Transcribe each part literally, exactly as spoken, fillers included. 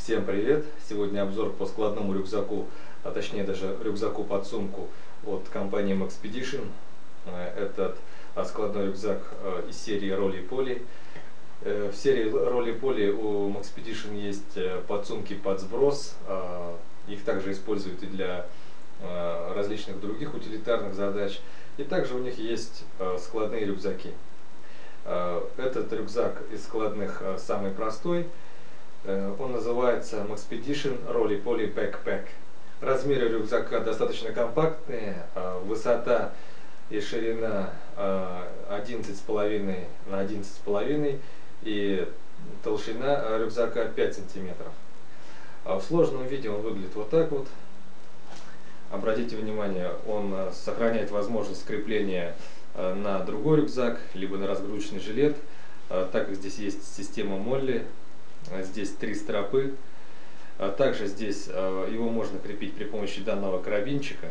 Всем привет! Сегодня обзор по складному рюкзаку, а точнее даже рюкзаку под сумку от компании Maxpedition. Этот складной рюкзак из серии Roly-Poly. В серии Roly-Poly у Maxpedition есть подсумки под сброс. Их также используют и для различных других утилитарных задач. И также у них есть складные рюкзаки. Этот рюкзак из складных самый простой. Он называется Maxpedition Roly-Poly Backpack. Размеры рюкзака достаточно компактные, высота и ширина одиннадцать с половиной на одиннадцать с половиной и толщина рюкзака пять сантиметров. В сложном виде он выглядит вот так вот. Обратите внимание, он сохраняет возможность крепления на другой рюкзак, либо на разгрузочный жилет, так как здесь есть система Молли. Здесь три стропы. Также здесь его можно крепить при помощи данного карабинчика.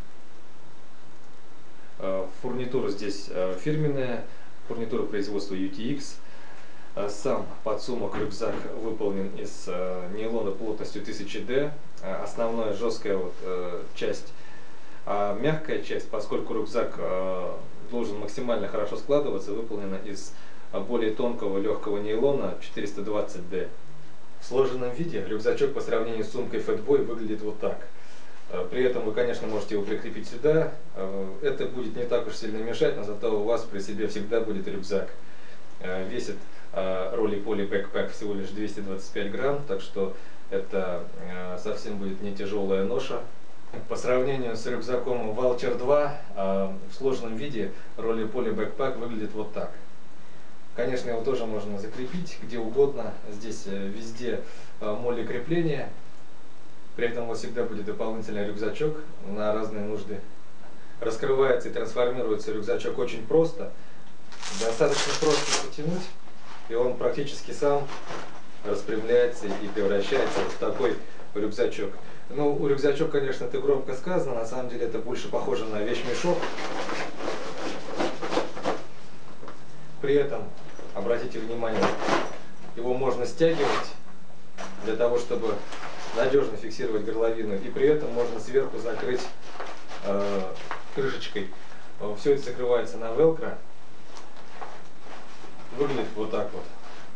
Фурнитура здесь фирменная, фурнитура производства ю ти икс. Сам подсумок рюкзак выполнен из нейлона плотностью тысяча дэ. Основная жесткая вот часть, а мягкая часть, поскольку рюкзак должен максимально хорошо складываться, выполнена из более тонкого легкого нейлона четыреста двадцать дэ. В сложенном виде рюкзачок по сравнению с сумкой Fatboy выглядит вот так. При этом вы, конечно, можете его прикрепить сюда. Это будет не так уж сильно мешать, но зато у вас при себе всегда будет рюкзак. Весит Roly-Poly Backpack всего лишь двести двадцать пять грамм, так что это совсем будет не тяжелая ноша. По сравнению с рюкзаком Vulture два, в сложном виде Roly-Poly Backpack выглядит вот так. Конечно, его тоже можно закрепить где угодно. Здесь везде молли крепления. При этом у вас всегда будет дополнительный рюкзачок на разные нужды. Раскрывается и трансформируется рюкзачок очень просто. Достаточно просто потянуть, и он практически сам распрямляется и превращается вот в такой рюкзачок. Ну, у рюкзачок, конечно, это громко сказано. На самом деле это больше похоже на вещмешок. При этом, обратите внимание, его можно стягивать для того, чтобы надежно фиксировать горловину, и при этом можно сверху закрыть э, крышечкой. Все это закрывается на велкро. Выглядит вот так вот.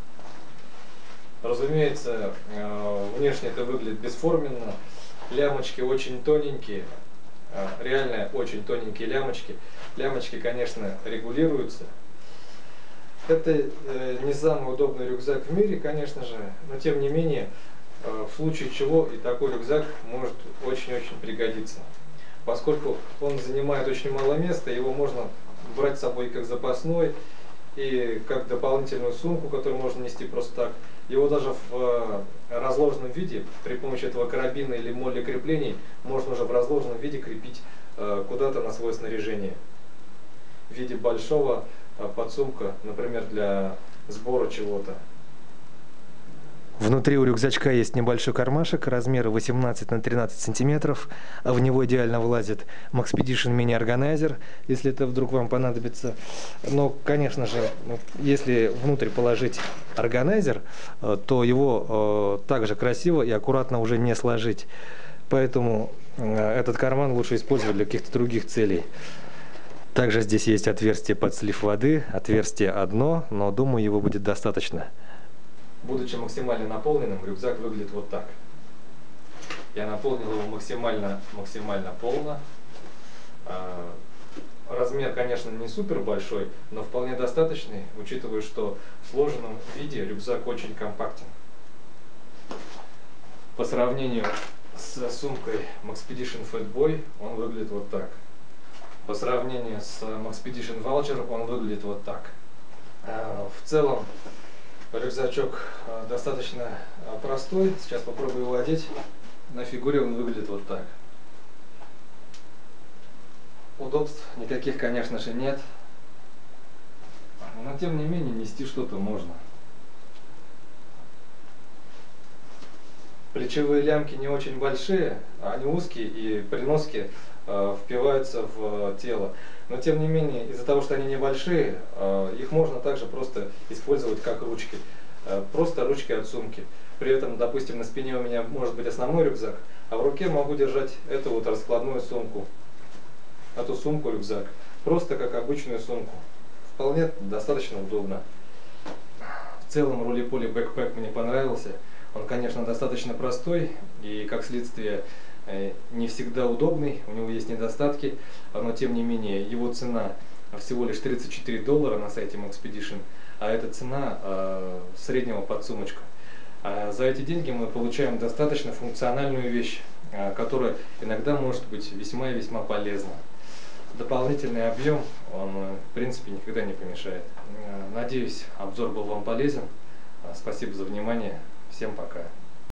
Разумеется, э, внешне это выглядит бесформенно. Лямочки очень тоненькие, э, реально очень тоненькие лямочки. Лямочки, конечно, регулируются. Это э, не самый удобный рюкзак в мире, конечно же, но тем не менее, э, в случае чего и такой рюкзак может очень-очень пригодиться. Поскольку он занимает очень мало места, его можно брать с собой как запасной и как дополнительную сумку, которую можно нести просто так. Его даже в э, разложенном виде, при помощи этого карабина или молли креплений, можно уже в разложенном виде крепить э, куда-то на свое снаряжение. В виде большого подсумка, например, для сбора чего-то. Внутри у рюкзачка есть небольшой кармашек, размера восемнадцать на тринадцать сантиметров. В него идеально влазит Maxpedition Mini Organizer, если это вдруг вам понадобится. Но, конечно же, если внутрь положить органайзер, то его также красиво и аккуратно уже не сложить. Поэтому этот карман лучше использовать для каких-то других целей. Также здесь есть отверстие под слив воды, отверстие одно, но думаю, его будет достаточно. Будучи максимально наполненным, рюкзак выглядит вот так. Я наполнил его максимально, максимально полно. Размер, конечно, не супер большой, но вполне достаточный, учитывая, что в сложенном виде рюкзак очень компактен. По сравнению с сумкой Maxpedition Fatboy он выглядит вот так. По сравнению с Maxpedition Vulture он выглядит вот так. В целом рюкзачок достаточно простой. Сейчас попробую его одеть. На фигуре он выглядит вот так. Удобств никаких, конечно же, нет. Но тем не менее нести что-то можно. Плечевые лямки не очень большие, они узкие, и при носке э, впиваются в тело. Но тем не менее, из-за того, что они небольшие, э, их можно также просто использовать как ручки. Э, просто ручки от сумки. При этом, допустим, на спине у меня может быть основной рюкзак, а в руке могу держать эту вот раскладную сумку. Эту сумку-рюкзак. Просто как обычную сумку. Вполне достаточно удобно. В целом ролей-поли бэкпэк мне понравился. Он, конечно, достаточно простой и, как следствие, не всегда удобный. У него есть недостатки, но тем не менее его цена всего лишь тридцать четыре доллара на сайте Maxpedition, а это цена э, среднего подсумочка. А за эти деньги мы получаем достаточно функциональную вещь, э, которая иногда может быть весьма и весьма полезна. Дополнительный объем, он в принципе никогда не помешает. Надеюсь, обзор был вам полезен. Спасибо за внимание. Всем пока.